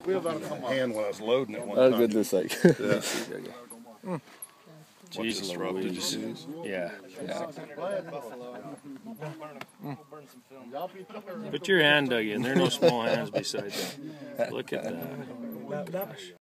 hand when I was loading it one Oh, time. goodness sake. Yeah. Jeez Disrupted, did you see this? Yeah. Put your hand, Dougie, and there are no small hands beside that. Look at that.